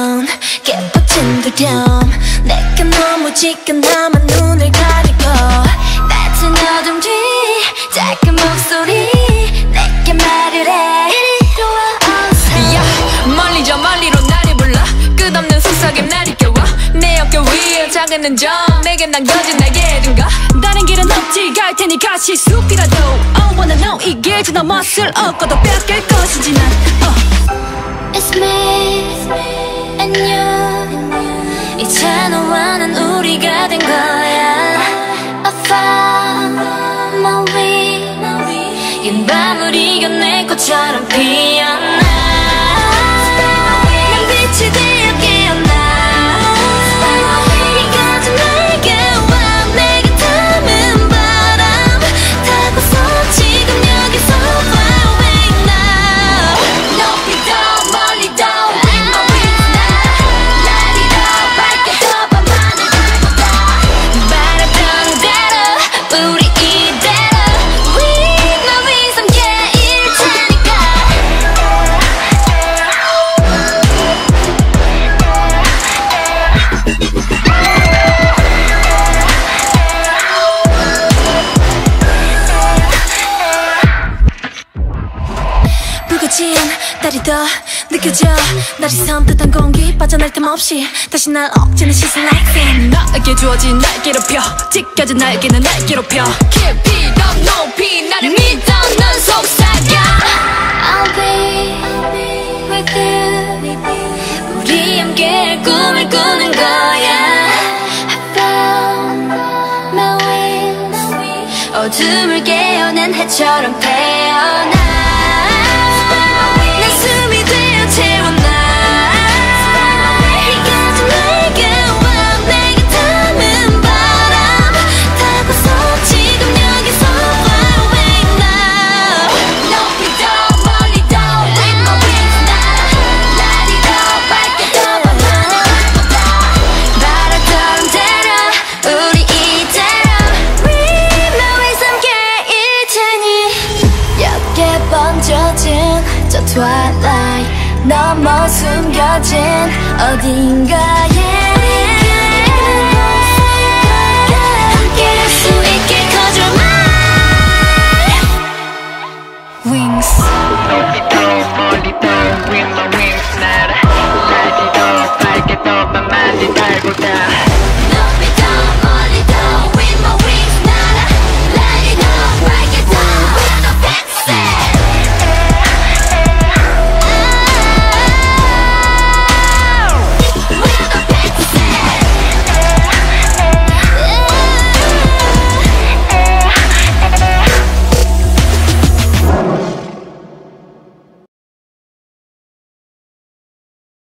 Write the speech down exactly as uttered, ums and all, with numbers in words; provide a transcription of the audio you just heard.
건 깨끗한 두려움. 내가 너무 지끈하면 눈을 가리고 낮은 어둠 뒤 작은 목소리 내게 말을 해. 이리로 와 어서. 야, 멀리 저 멀리로 나를 불러. 끝없는 속삭임 나를 깨워. 내 어깨 위에 작은 흔적 내게 남겨진 나의 증거. 다른 길은 없지 갈 테니 같이 숲이라도. I wanna know 이 길 지나 멋을 얻고도 뺏길 것인지 난 uh. It's me and you. 이제 너와 난 우리가 된 거야. I found my way. 긴 밤을 이겨내 꽃처럼 피어나. 난 빛이 되어 깨어나. 네가 좀 내게 와. 내게 닿은 바람 타고서 지금 여기서 fly away now. 높이 더 멀리 더 with my wings now. 날이 더 밝게 더 밤하늘 달보다. 바랐던 대로 우리 이대로 with my wings 함께일 테니까. 붉어진 달이 더 느껴져. 날이 섬뜩한 공기 빠져날 틈 없이 다시 날 억지는 시선 like that. 나에게 주어진 날개로 펴. 찢겨진 날개는 날개로 펴. 깊이 더 높이 나를 믿어 넌 속삭여. I'll be with you. 우리 함께 꿈을 꾸는 거야. I found my wings. 어둠을 깨어낸 해처럼 태어나. 난 숨이 되어 채워나. 네가 좀 내게 와. 내게 닿은 바람 타고서 지금 여기서 fly away now. 높이 더 멀리 더 with my wings now. 날이 더 밝게 더 밤하늘 달보다. 바랐던 대로 우리 이대로 with my wings 함께일 테니. 옅게 번져진 저 twilight 너머 숨겨진 어딘가에 함께할 수 있게 cause you're mine. Wings. 높이 더 멀리 더 with my wings 날아. 날이 더 밝게 더 밤하늘 달보다.